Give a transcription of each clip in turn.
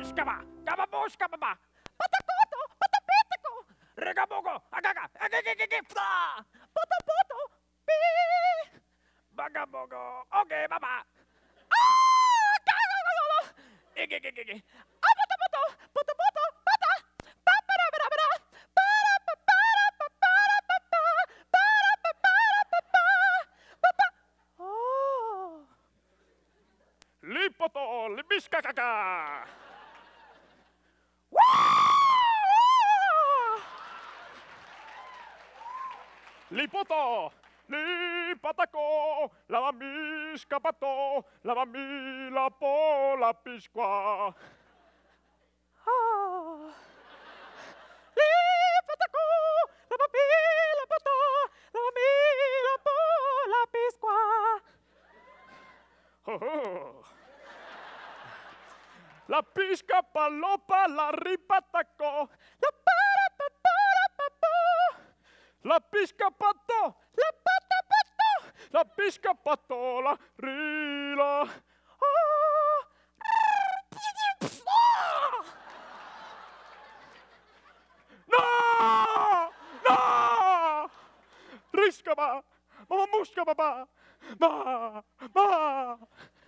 Skaba, gababo, skababa. Patakoto, patapetako. Regabogo, agaga, agagagagi, fla. Potopoto, pi. Bagabogo, okay, baba. Ah, gagagagalo. Igigigigi. Apatapoto, potopoto, pata. Paparabara, para, papara, papara, papa. Para, papara, papa. Papa. Oh. Lipoto, libiskakaka. Lipoto, lipatako, lavamiskapato, lavamilapo, lapisqua. Lipatako, lavamilapato, lavamilapo, lapisqua. La pisca palopa, la ripataco, la para, la pisca pato, la pata pato, la pisca pato, la rila. No! No! Riskaba, mama muska baba, ma.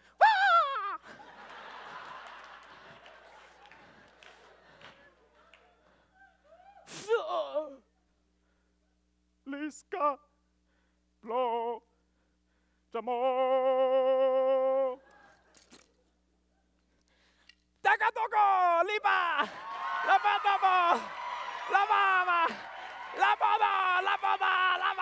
Liska, blo, jamo. Tagatogo, liba, la patamo, la mama, la boda, la boda, la